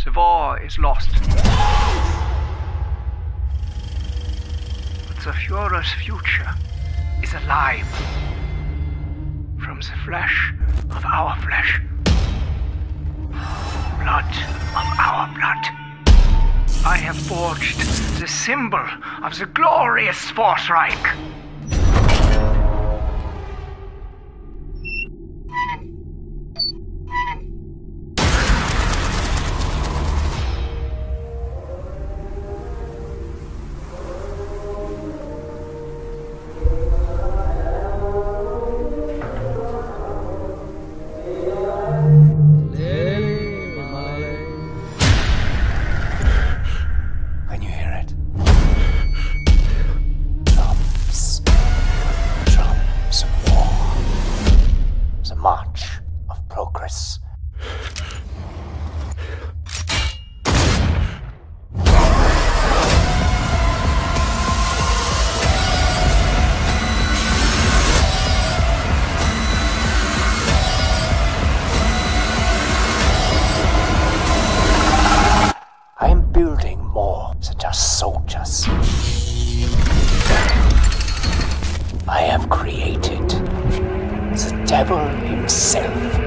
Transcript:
The war is lost. But the Führer's future is alive. From the flesh of our flesh. Blood of our blood. I have forged the symbol of the glorious Force-Reich. Can you hear it? Drums. Drums of war. The march of progress. I am building more than just soldiers. I have created the devil himself.